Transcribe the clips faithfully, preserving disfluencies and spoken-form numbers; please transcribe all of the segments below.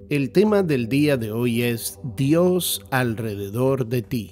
El tema del día de hoy es Dios alrededor de ti.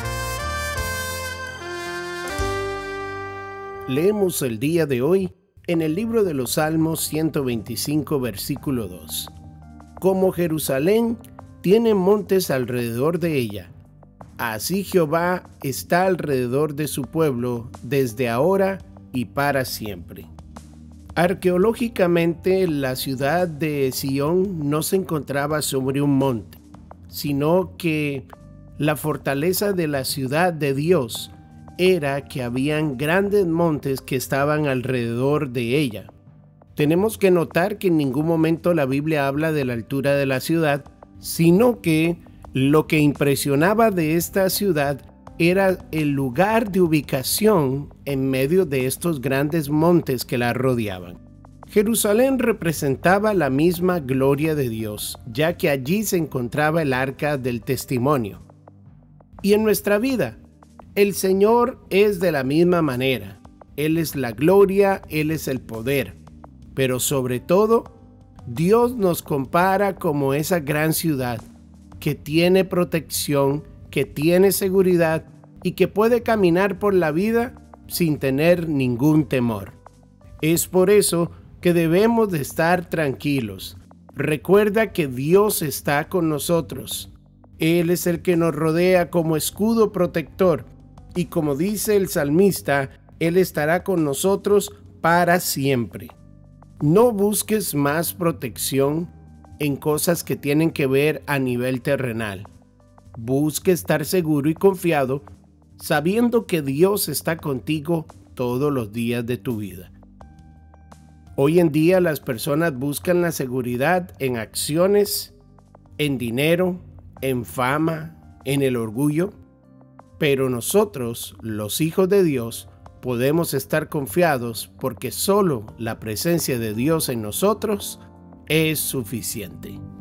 Leemos el día de hoy en el libro de los Salmos ciento veinticinco, versículo dos. Como Jerusalén tiene montes alrededor de ella, así Jehová está alrededor de su pueblo desde ahora y para siempre. Arqueológicamente, la ciudad de Sión no se encontraba sobre un monte, sino que la fortaleza de la ciudad de Dios era que habían grandes montes que estaban alrededor de ella. Tenemos que notar que en ningún momento la Biblia habla de la altura de la ciudad, sino que lo que impresionaba de esta ciudad era el lugar de ubicación en medio de estos grandes montes que la rodeaban. Jerusalén representaba la misma gloria de Dios, ya que allí se encontraba el arca del testimonio. Y en nuestra vida, el Señor es de la misma manera. Él es la gloria, Él es el poder. Pero sobre todo, Dios nos compara como esa gran ciudad que tiene protección, que tiene seguridad y que puede caminar por la vida sin tener ningún temor. Es por eso que debemos de estar tranquilos. Recuerda que Dios está con nosotros. Él es el que nos rodea como escudo protector y como dice el salmista, Él estará con nosotros para siempre. No busques más protección en cosas que tienen que ver a nivel terrenal. Busque estar seguro y confiado, sabiendo que Dios está contigo todos los días de tu vida. Hoy en día las personas buscan la seguridad en acciones, en dinero, en fama, en el orgullo, pero nosotros, los hijos de Dios, podemos estar confiados porque solo la presencia de Dios en nosotros es suficiente.